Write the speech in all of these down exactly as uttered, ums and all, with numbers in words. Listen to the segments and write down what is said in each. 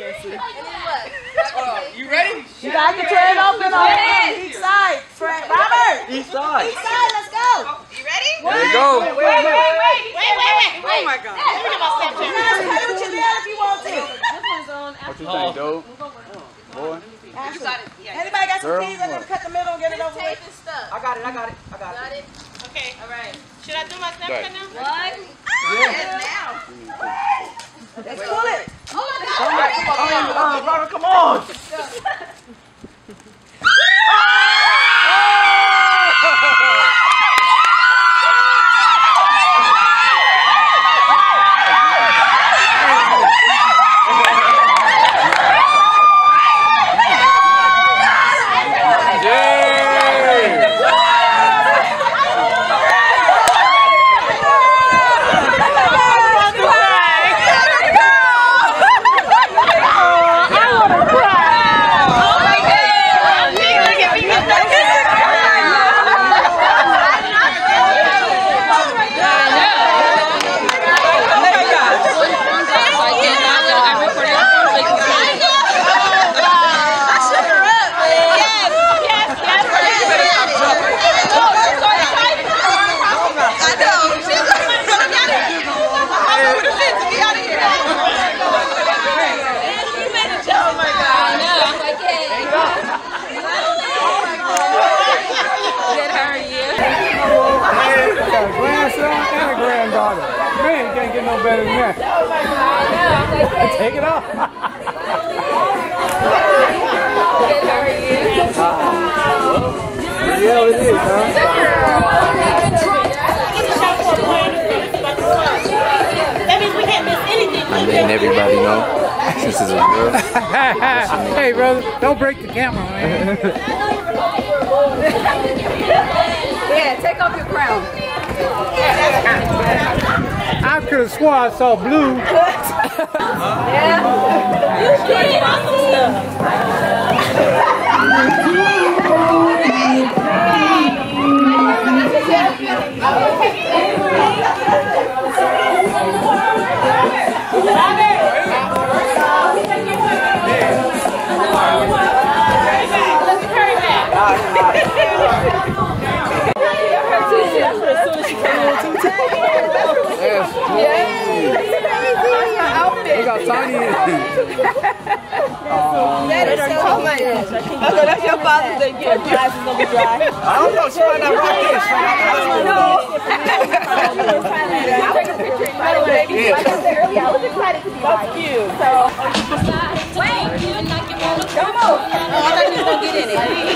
can't see. And then what? You ready? You guys can turn it open on each side. Robert! Each side. Each side, let's go. You ready? There you go. Wait, wait, wait, wait. Wait, wait, wait. Oh my God. Let me get my Snapchat. You guys play with your dad if you want to. What you think, dope? Boy. Anybody got some keys? I'm going to cut the middle and get it over with. Stuff. I got it, I got it, I got it. Got it? Okay. All right. Should I do my Right. Snapchat now? What? Yeah. Now. Let's pull it. Oh my God. Come on, brother, come on. Better than that. Take it off. Yeah, it is, huh? That means we can't miss anything. I'm letting everybody know since it's a girl. Hey, brother, don't break the camera, man. Yeah, take off your crown. I could have swore I saw blue. Yeah. You should awesome We got Tiny. That is so much. Okay, that's your father's day gift. Your glasses gonna be dry. I don't know, she might not rock this. No. Take a picture. I was excited to be right. That's cute. So, wait. Come on. Oh, I thought you was gonna get in it.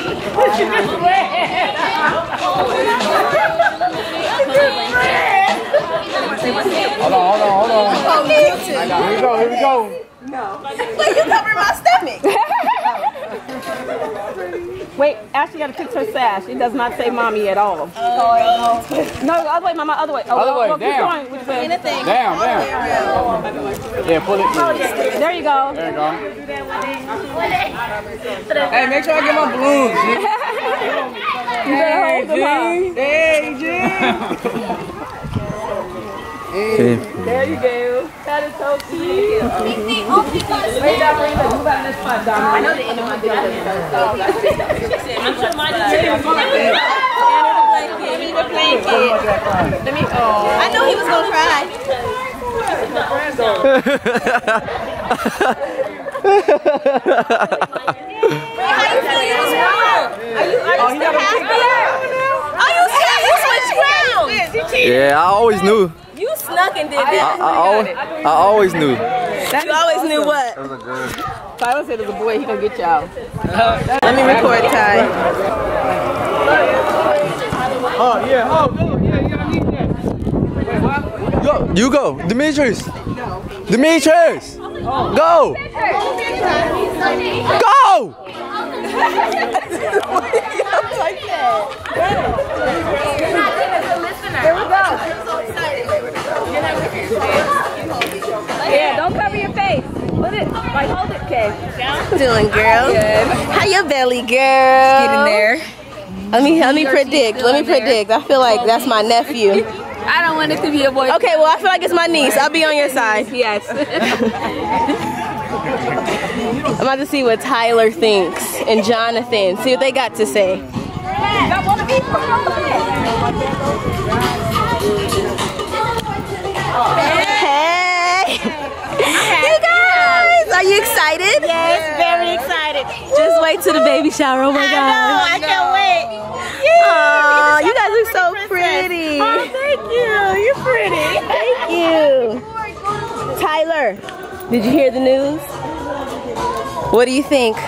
Hold on, hold on, hold on. Here we go, here we go. No. Wait, you covered my stomach. Wait, Ashley got to fix her sash. It does not say mommy at all. Oh, no, other way, mama, other way. Oh, Other way, well, down. Keep going. Which way? anything. Down, down. Yeah, pull it. There you go. There you go. Hey, make sure I get my balloons. You better hold them up. Hey, G. Okay. There you go. That is so cute. Wait, Dominique, move out this spot, Dominique. I know the end of my video. I'm sure mine is too. Give me the blanket. Let me. Oh. I knew he was gonna cry. How you feeling? You was wrong. Are you? Are you still happy? Are you scared? You switched ground. Yeah, I always knew. You snuck and did I, that. I, always, I always knew. You always knew what? That was a girl. Tyler said there's a boy, he gonna get y'all. Let me record, Ty. Oh, yeah. Oh, go. Yeah, you gotta need that. Go, you go. Demetrius. Demetrius. Go. Go. Here we go. Yeah, don't cover your face. Put it, like hold it, Kay. Doing, girl? Good. How your belly, girl? Get in there. Let me let me predict. Let me predict. I feel like that's my nephew. I don't want it to be a boy. Okay, well I feel like it's my niece. I'll be on your side. Yes. I'm about to see what Tyler thinks and Jonathan. See what they got to say. Hey! You guys! Are you excited? Yes, very excited. Just wait till the baby shower. Oh my I god. know, I can't wait. Oh, you guys look so pretty. Oh, thank you. You're pretty. Thank you. Tyler, did you hear the news? What do you think?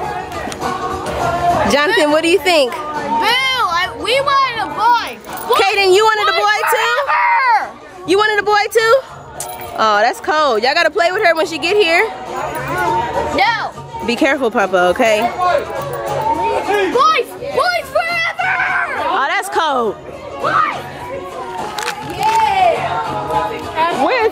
Jonathan, what do you think? Boo! I, we wanted a boy. Kaden, you wanted a boy too? You wanted a boy too? Oh, that's cold. Y'all gotta play with her when she get here. No. Be careful, Papa, okay? Boys! Boys forever! Oh, that's cold. Boys! Yeah! Where's...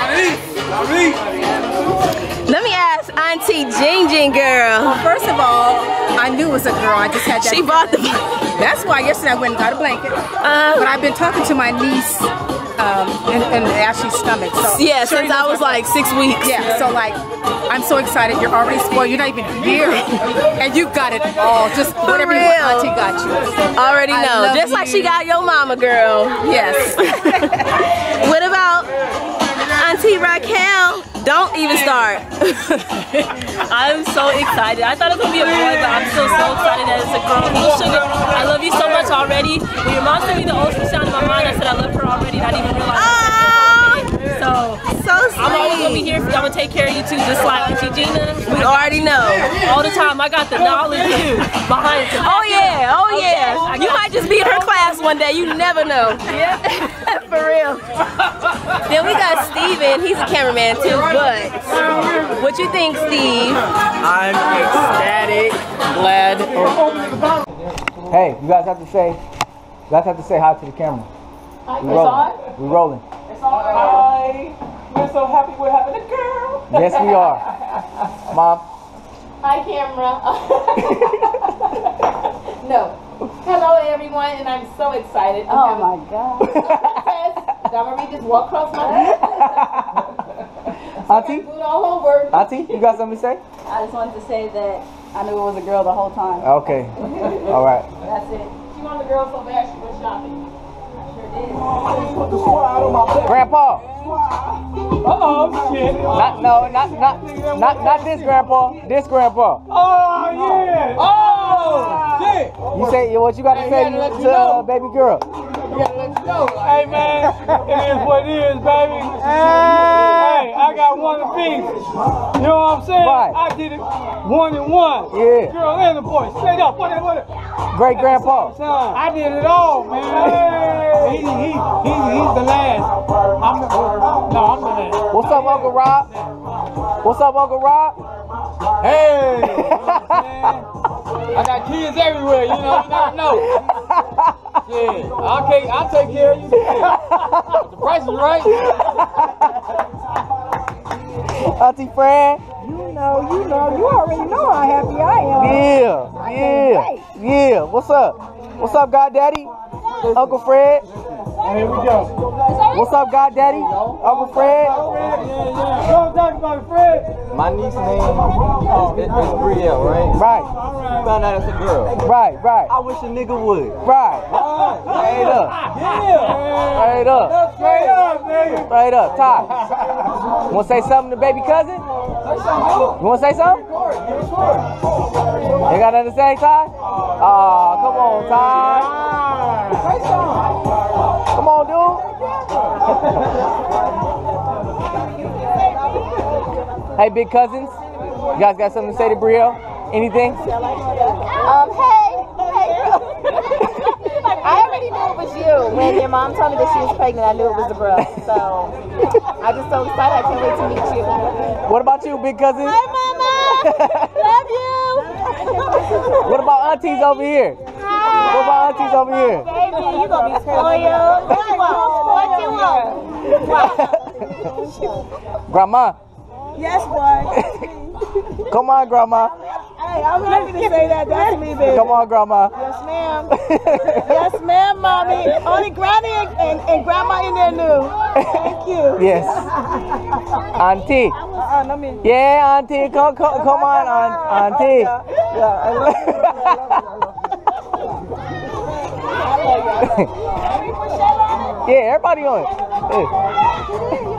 Let me ask Auntie Jing Jing girl. Well, first of all, I knew it was a girl. I just had that. She bought the... That's why yesterday I went and got a blanket. Uh, but I've been talking to my niece um, in, in Ashley's stomach. So yeah, sure since I was like six weeks. Yeah, so like, I'm so excited. You're already spoiled. You're not even here. And you got it all. Just For whatever real. you want, Auntie got you. Already I know. love Just like you. she got your mama, girl. Yes. What about Auntie Raquel? Don't even start. I'm so excited. I thought it was gonna be a boy, but I'm still so excited that it's a girl. Little Sugar, I love you so much already. When your mom sent me the ultrasound in my mind, I said I love her already, and I didn't even realize I said it. So, So sweet. I'm always gonna be here for you. I'm gonna take care of you too, just like Auntie Gina. We already know. All the time, I got the knowledge too behind it. Oh yeah, oh Okay, yeah. I You got might just be in her class one day. You never know. Yeah. For real. Then we got Steven. He's a cameraman too, but what you think, Steve? I'm ecstatic, glad. Hey, you guys have to say, you guys have to say hi to the camera. We rolling. We rolling. Hi. We're so happy we're having a girl. Yes, we are. Mom. Hi, camera. No. Hello, everyone, and I'm so excited. Oh my God. Damarie just walked across my head. Auntie? Do it all over. Auntie, you got something to say? I just wanted to say that I knew it was a girl the whole time. Okay. All right. That's it. She wanted a girl so bad she went shopping. Grandpa. Uh-oh, shit. Not, no, not, not, not, not this grandpa. This grandpa. Oh, yeah. Oh, shit. You say what you got to Hey, say you gotta let to you know. uh, baby girl. Hey, man, it is what it is, baby. Hey, I got one apiece. You know what I'm saying? Right. I did it one and one. Yeah. Girl and the boy. Straight up. What, what, Great grandpa. Son, I did it all, man. Hey. He, he, he, he's the last. I'm the, no, I'm the last. What's up, Uncle Rob? What's up, Uncle Rob? Hey, you know what I'm saying? I got kids everywhere, you know, you never know. Yeah, I'll take, I'll take care of you. The price is right. Auntie Fran? You know, you know, you already know how happy I am. Yeah, yeah, yeah. What's up? What's up, Goddaddy? Uncle Fred? Here we go. What's up, Goddaddy? Uncle Fred? Yeah, yeah. Don't talk about it, Fred. My niece's name is, is, is Brielle, right? Right, You found out it's a girl. right, right, I wish a nigga would. right. Straight up, Yeah. straight up, Straight up, baby. straight up. Ty, you want to say something to baby cousin? You want to say something? You got nothing to say, Ty? Aw, come on, Ty. Come on, dude. Hey, big cousins. You guys got something to say to Brielle? Anything? Um, hey, hey, girl. I already knew it was you. When your mom told me that she was pregnant, I knew it was a girl. So, I'm just so excited. I can't wait to meet you. What about you, big cousin? Hi, Mama. Love you. What about aunties over here? What about aunties over here? Baby, you gonna be spoiled. What you want? What you want? Grandma. Yes, boy. Come on, Grandma. Hey, I'm happy to say that. That's me, baby. Come on, Grandma. Yes, ma'am. Yes, ma'am, mommy. Only Granny and, and, and Grandma Everybody in there knew. Thank you. Yes. Auntie. Uh-uh, no me. Yeah, Auntie. Come, come, come on, aunt, Auntie. Yeah, I love you. I love you. Yeah, everybody on it. Hey.